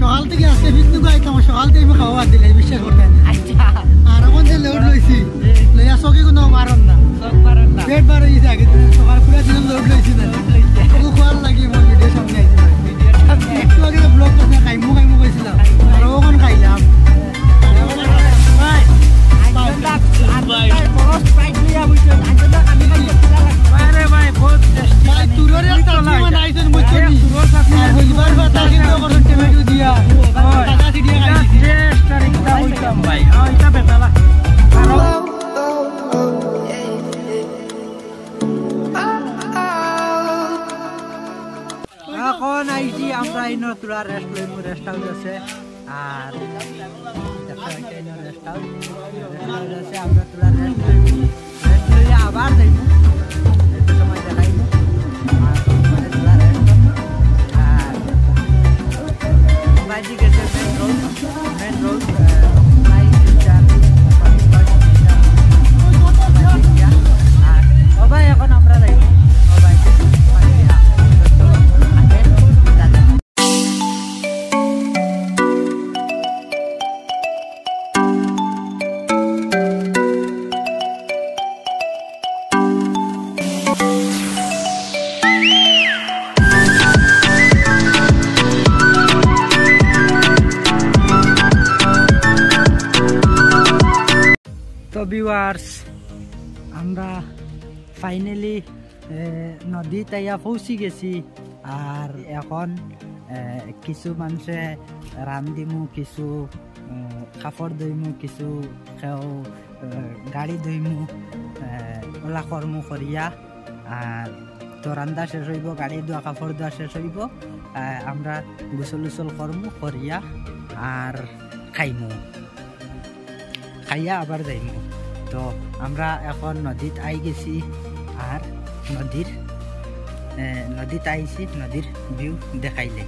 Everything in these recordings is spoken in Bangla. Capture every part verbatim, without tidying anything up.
সকাল থেকে আজকে বিন্দু গাইতাম সকাল থেকে আমি খাওয়া দিলে বিশ্বাস করতেন আর এখন যে লোড লইছি লইয়া চকি কোনো মারন না পেট বার হয়েছে আগে সকাল পুরা দিন লোড লইছি না খোয়ার লাগি আমার ভিডিও সামনে আইছি একটু আগে ব্লগ করতে খাইমু খাইমু কইছিলাম আর ওখান খাইলাম এখন আইছি আমরা ইনো তুলা রেস্ট লইমু রেস্ট হাউস আছে আর দেখা একটা ইনো রেস্ট হাউস আছে আমরা তুলা রেস্ট লইমু রেস্ট লইয়া আবার যাইমু একটু সময় দেখাইমু আর মানে তুলা রেস্ট আর বাইজি গেছে main road main road light চার আর ও ভাই এখন আমরা যাইমু ও ভাই তো ভিউয়ার্স আমরা ফাইনালি নদীতে আইয়া পৌঁছি গেছি আর এখন কিছু মানুষে রান্ধিমু কিছু কাপড় ধুইমু কিছু খেও গাড়ি ধুইমু ওলা কর্ম করিয়া আর তো রান্না শেষ হইব গাড়ি ধোয়া কাপড় ধোয়া শেষ হইব আমরা গোসল উসল কর্ম করিয়া আর খাইমু খাইয়া আবার যাইমু তো আমরা এখন নদীত আই গেছি আর নদীর নদীত আইছি নদীর ভিউ দেখাইলে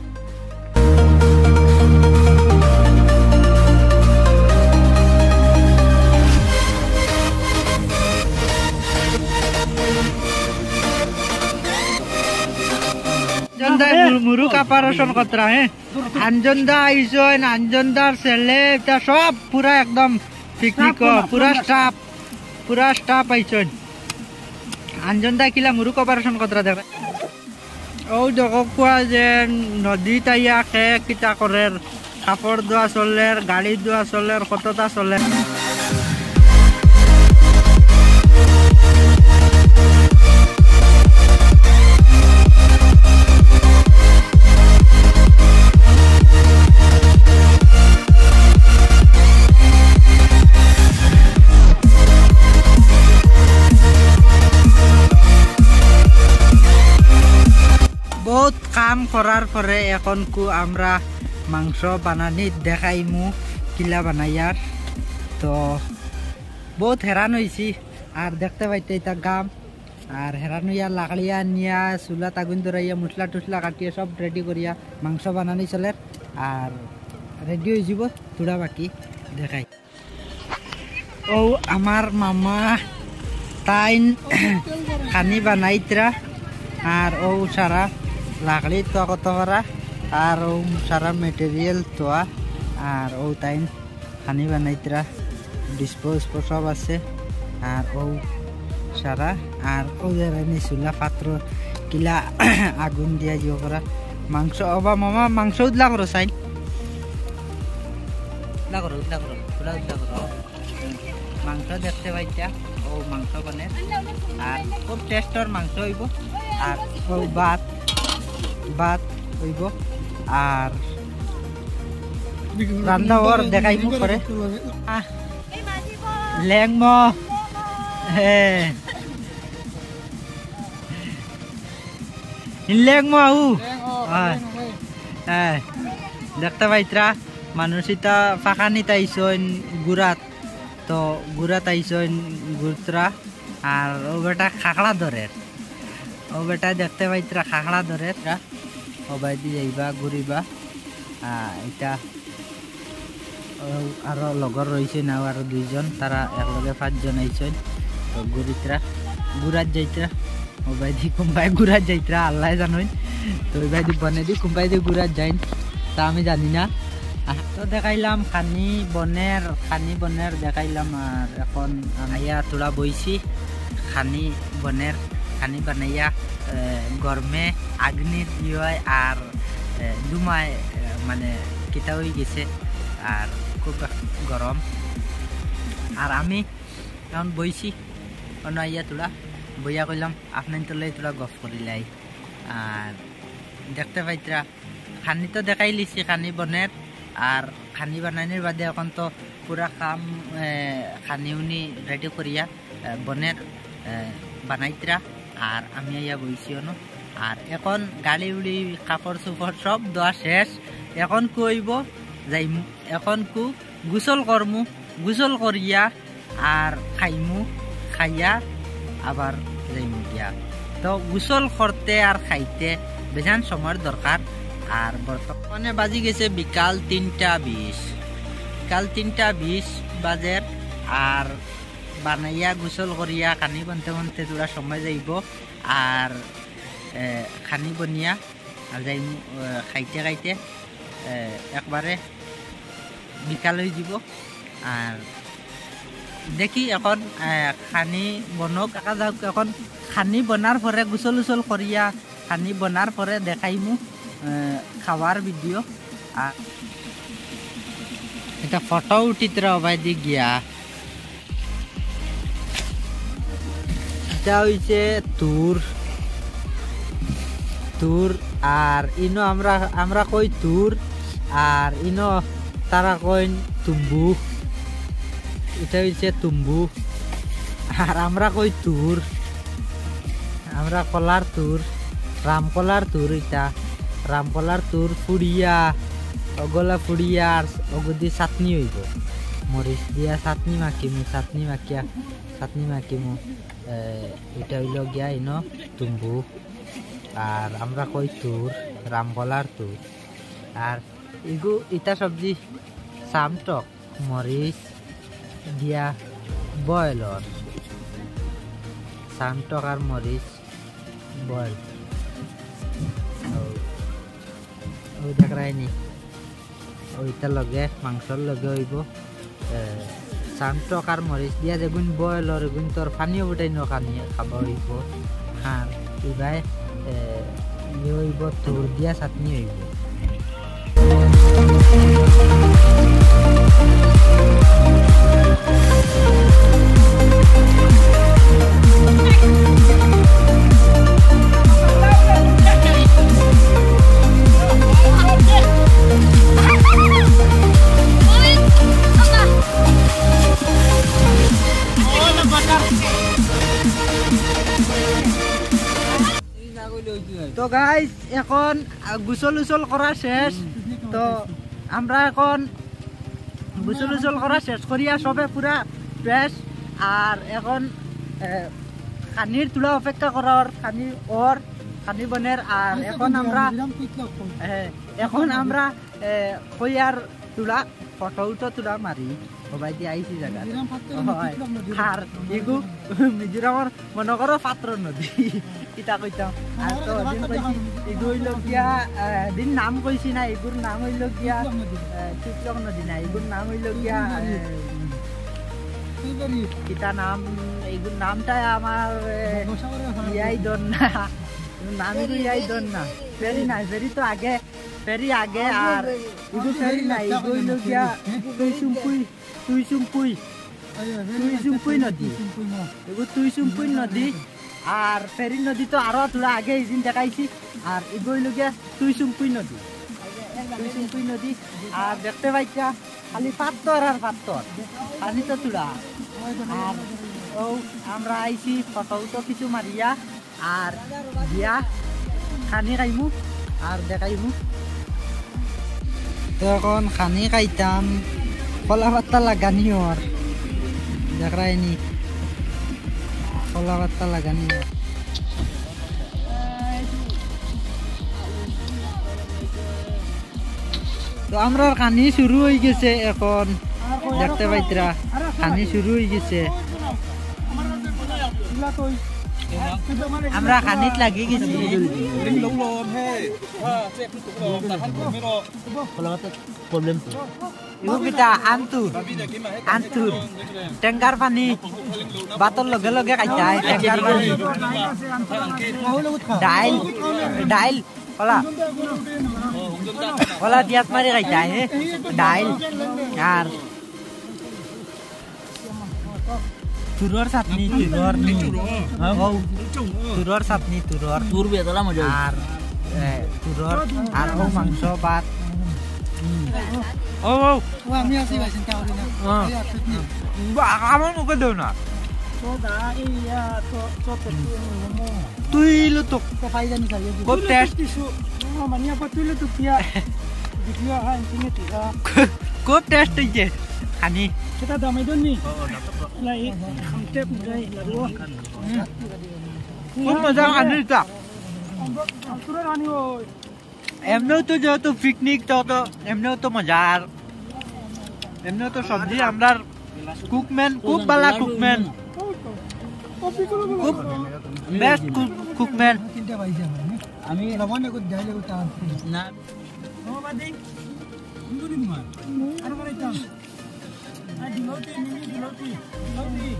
মুরুকা পারশন কতরা হ্যাঁ আঞ্জনদা আইসন আঞ্জনদার ছেলে এটা সব পুরা একদম পিকনিক পুরা স্টাফ পুরা স্টাফ আইসন আঞ্জনদা কিলা মুরুক অপারেশন কতরা দেখা ও দেখো কোয়া যে নদীত আইয়া খে কিতা করে কাপড় ধোয়া চলের গাড়ি ধোয়া চলের কতটা চলে বহুত কাম করার পরে এখন কু আমরা মাংস বানানি দেখাইমু কিলা বানাইয়ার তো বহুত হেরান হয়েছি আর দেখতে পাইতে এটা গাম আর হেরান হইয়া লাকড়িয়া নিয়া চুলা তাগুন ধরাইয়া মশলা টুসলা কাটিয়া সব রেডি করিয়া মাংস বানানি চলে আর রেডি হয়ে যাব থোড়া বাকি দেখাই ও আমার মামা তাইন খানি বানাইতরা আর ও সারা লাকড়ি তো কত করা আর ও সারা মেটেরিয়াল তোয়া আর ও তাইন খানি বানাইতরা ডিসপোজ সব আছে আর ও সারা আর ও জানি চুলা পাত্র কিলা আগুন দিয়া যাব করা মাংস অবা মামা মাংস উদলা করো চাইন উদলা করো উদলা করো উদলা উদলা করো মাংস দেখতে পাইতা ও মাংস বনে আর খুব টেস্টর মাংস হইব আর ও ভাত ভাত হইব আর রান্না ওর দেখাইব করে লেংম হে লেংম আউ হ্যাঁ দেখতে পাইত্রা মানুষ ইতা ফাঁকানিত আইসন গুড়াত তো গুড়াত আইসন গুড়তরা আর ও বেটা খাকড়া ধরে ও বেটা দেখতে পাইত্রা খাকড়া ধরে সবাই দি যাইবা ঘুরিবা এটা আর লগর রয়েছে নাও আর দুইজন তারা একলগে পাঁচজন আইসন তো ঘুরিতরা গুড়াত যাইতরা সবাই দি কোনবাই গুড়াত যাইতরা আল্লাহ জানোই তো ওই ভাই দি বনে দি কোনবাই দি গুড়াত যাইন তা আমি জানি না তো দেখাইলাম খানি বনের খানি বনের দেখাইলাম আর এখন আইয়া তোলা বইছি খানি বনের খানি বানাইয়া গরমে আগ্নির ইয়ে আর দুমায় মানে কিতা হয়ে গেছে আর খুব গরম আর আমি এখন বইছি অন্য আইয়া তোলা বইয়া কইলাম আপনার তোলাই তোলা গপ করিলাই আর দেখতে পাইতরা খানি তো দেখাই লিছি খানি বনের আর খানি বানানির বাদে এখন তো পুরা কাম খানি উনি রেডি করিয়া বনের বানাইতরা আর আমি আইয়া বইছি অন আর এখন গাড়ি উড়ি কাপড় চোপড় সব দোয়া শেষ এখন কইব যাই এখন কু গোসল করমু গোসল করিয়া আর খাইমু খাইয়া আবার যাইমু গিয়া তো গোসল করতে আর খাইতে বেজান সময়ের দরকার আর বর্তমানে বাজি গেছে বিকাল তিনটা বিশ বিকাল তিনটা বিশ বাজের আর বানাইয়া গোসল করিয়া খানি বনতে বনতে তোরা সময় যাইব আর খানি বনিয়া আর যাই খাইতে খাইতে একবারে বিকাল হয়ে যাব আর দেখি এখন খানি বনক একা যাওক এখন খানি বনার পরে গোসল উসল করিয়া খানি বনার পরে দেখাইমু খাবার ভিডিও আর এটা ফটো উঠিতে অবাই দি গিয়া এটা হইছে তুর তুর আর ইনো আমরা আমরা কই তুর আর ইনো তারা কইন তুম্বু এটা হইছে তুম্বু আর আমরা কই তুর আমরা কলার তুর রামকলার তুর এটা রামকলার তুর ফুড়িয়া ওগলা ফুড়িয়া ওগুদি চাটনি হইব মরিচ দিয়া চাটনি মাখিমু চাটনি মাখিয়া চাটনি মাখিমু এটা হইল গিয়া ইনো তুম্বু আর আমরা কই তুর রামকলার তুর আর এগু ইটা সবজি চামটক মরিচ দিয়া বয়লর চামটক আর মরিচ বয়ল ওই দেখায়নি ওইটা লগে মাংসর লগে হইব চামটক আর মরিচ দিয়া যেগুন বয়লর এগুন তোর পানিও উঠাই নখানি খাব হইব আর এইবাই ইয়ে হইব তুর দিয়া চাটনি হইব তো গাইস এখন গোসল উসল করা শেষ তো আমরা এখন গোসল উসল করা শেষ করিয়া সবে পুরা ফ্রেশ আর এখন খানির তুলা অপেক্ষা করার খানি ওর খানি বনের আর এখন আমরা এখন আমরা কইয়ার তুলা ফটো উঠো তুলা মারি সবাই দিয়ে আইসি জায়গা আর এগু মিজোরামর মনে করো পাত্র নদী ইটা কইতাম আর তো দিন কইছি এগু হইল গিয়া দিন নাম কইছি না এগুর নাম হইল গিয়া চিত্রক নদী না এগুর নাম হইল গিয়া ইটা নাম এগুর নামটা আমার ইয়াই দন না নাম এগু ইয়াই দন না ফেরি না ফেরি তো আগে ফেরি আগে আর এগু ফেরি না এগু হইল গিয়া তুই চুমপুই তুই চুমপুই তুই চুমপুই নদী এগু তুই চুমপুই নদী আর ফেরি নদী তো আরো তোরা আগে এইদিন দেখাইছি আর এগু হইল গিয়া তুই চুমপুই নদী তুই চুমপুই নদী আর দেখতে পাইছা খালি পাত্তর আর পাত্তর পানি তো তোরা আর ও আমরা আইছি ফটো তো কিছু মারিয়া আর দিয়া খানি খাইমু আর দেখাইমু তো এখন খানি খাইতাম কলা পাত্তা লাগানি ওর দেখায়নি কলা পাত্তা লাগানি তো আমরা খানি শুরু হয়ে গেছে এখন দেখতে পাইতরা খানি শুরু হয়ে গেছে আমরা খানিত লাগি গেছি কিটা আন্তুর আন্তুর টেঙ্গার পানি বাতর লগে লগে খাইতে হয় টেঙ্গার পানি ডাইল ডাইল ওলা ওলা পিঁয়াজ মারি খাইতে হয় ডাইল আর তুরর চাটনি তুরর তুরর চাটনি তুরর তুর বেতলা মজা আর তুরর আর ও মাংস ভাত ও ও আমি আছি ভাই চিন্তা করি না আমার মুখে দেও না তুই লো তো পাই জানি খালি খুব টেস্ট মানে আপা তুই তো পিয়া ভিডিও হ্যাঁ ইন্টারনেট খুব টেস্ট হইছে খানি kita damai don ni lai hamte mujai laru খুব মজা খানি তা তুরা রানি ওই এমনিও তো যেহেতু পিকনিক তো তো এমনিও তো মজা আর এমনিও তো সবজি আমরা কুকম্যান খুব ভালো কুকম্যান খুব বেস্ট কুকম্যান তিনটা পাইছে আমি লবণ একটু ডাইলে একটু আনছি না ও বাদি ইন্দুরি মার আর মানে দাম আর দিলতি মিনি দিলতি দিলতি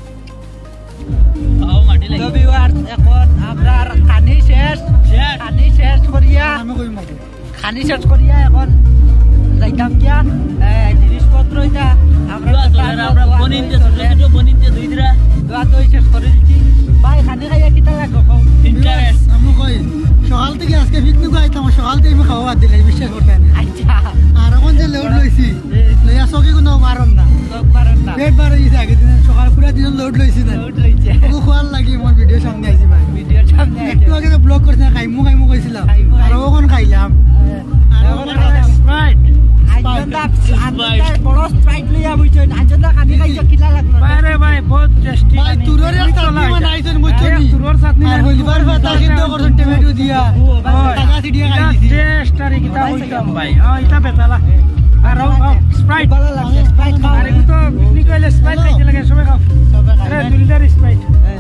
খাও মাটি লাগি তো ভিউয়ার্স এখন আমরা খানি শেষ খানি শেষ করিয়া আমি কই মার খানি শেষ করিয়া এখন যাইতাম গিয়া জিনিসপত্র এটা আমরা আমরা বনিতে ছোট বনিতে দুই দিরা দোয়া তো শেষ করে দিচ্ছি ভাই খানি খাইয়া কিটা লাগো ইন্টারেস্ট আমি কই সকাল থেকে আজকে পিকনিক আইতাম সকাল থেকে আমি খাওয়া বাদ দিলাই বিশ্বাস করতে না আচ্ছা আর এখন যে লোড লইছি লইয়া চকি কোনো মারম না তো পারেন না পেট বার হইছে আগে দিন সকাল পুরা দিন লোড লইছি না উঠ লইছে ও খোয়াল লাগি মোর ভিডিও সামনে আইছি ভাই ভিডিও সামনে একটু আগে তো ব্লগ করতে খাইমু খাইমু কইছিলাম খাইমু, আর খাইমু। ওখন খাইলাম আর ওখন স্প্রাইট আজন্দা আজন্দা বড় স্প্রাইট লইয়া বইছো আজন্দা খানি খাইছো কিলা লাগলো বাইরে ভাই বহুত টেস্টি ভাই তুরর চাটনি বানাইছেন মুচনি তুরর চাটনি আর হইবার পাতা সিদ্ধ করছেন টমেটো দিয়া টাকা সিডিয়া খাই দিছি টেস্ট আর কিতা হইতাম ভাই ও ইতা বেতালা আর স্প্রাইট ভালো লাগছে স্প্রাইট খাও আরে তো পিকনিক হইলে স্প্রাইট খাইতে লাগে সবাই খাও আরে দুই লিটার স্প্রাইট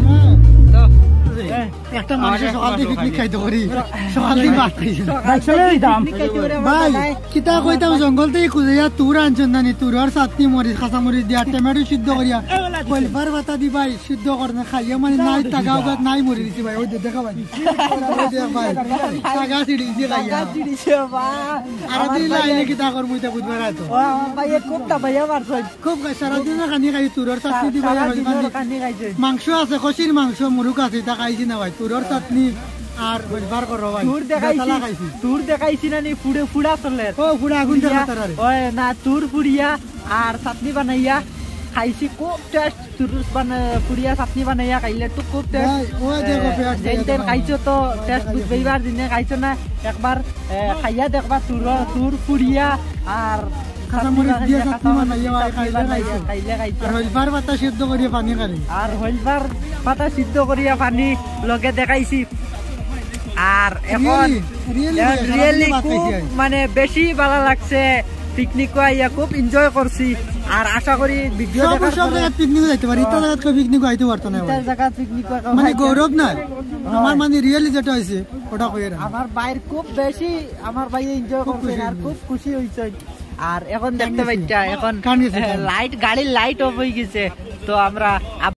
তো একটা মানুষ সকাল থেকে পিকনিক খাইতে করি সকাল থেকে ভাত খাইছে ভাই চলে দিতাম পিকনিক খাইতে ভাই কিতা কইতাম জঙ্গল থেকে খুঁজে তুর আনছেন নানি তুরর চাটনি মরিচ কাঁচা মরিচ দিয়া টমেটো সিদ্ধ করিয়া কলবার পাতা দি ভাই সিদ্ধ করনে খাইয়া মানে নাই টাকা ওগাত নাই মরি দিছি ভাই ওই দেখা ভাই ওই দেখ ভাই টাকা সিডি দি খাইয়া চিড়িছে বা আর দিন লাইলে কিতা কর মুইতা বুধবার আইতো ও ভাই খুব তা ভাইয়া মারছই খুব সারা দিন খানি খাই তুরর চাটনি দি ভাই সারা খানি খাইছে মাংস আছে কষির মাংস মুরুক আছে তা খাইছি না ভাই তুরর চাটনি আর কলবার করো ভাই তুর দেখাইছি খাইছি তুর দেখাইছি না নি ফুড়ে ফুড়া চলে ও পুরা আগুন দেখা তারারে ওই না তুর ফুড়িয়া আর চাটনি বানাইয়া খাইছি খুব টেস্ট তুর বানা ফুড়িয়া চাটনি বানাইয়া খাইলে তো খুব টেস্ট ভাই ওই দেখো পেট যেন তেন খাইছো তো টেস্ট বুঝবেইবার দিনে খাইছো না একবার খাইয়া দেখবা তুর তুর ফুড়িয়া আর কাঁচা মরিচ দিয়ে চাটনি বানাইয়া ভাই খাইলে খাইছো খাইলে খাইছো আর হইবার পাতা সিদ্ধ করিয়া পানি খালি আর হইলবার পাতা সিদ্ধ করিয়া পানি লগে দেখাইছি আর এখন রিয়েলি খুব মানে বেশি ভালো লাগছে পিকনিক আইয়া খুব এনজয় করছি আর আশা করি ভিডিও সব দেখার সব পরে জায়গা পিকনিক যাইতে পারি ইতা জায়গা পিকনিক আইতে পারতো না ভাই ইটার জায়গা পিকনিক মানে গৌরব না আমার মানে রিয়েলি যেটা হইছে ওটা কইরা আমার বাইর খুব বেশি আমার ভাই এনজয় করছে আর খুব খুশি হইছে আর এখন দেখতে পাইছা এখন কান গেছে, কান। লাইট গাড়ির লাইট অফ হয়ে গেছে তো আমরা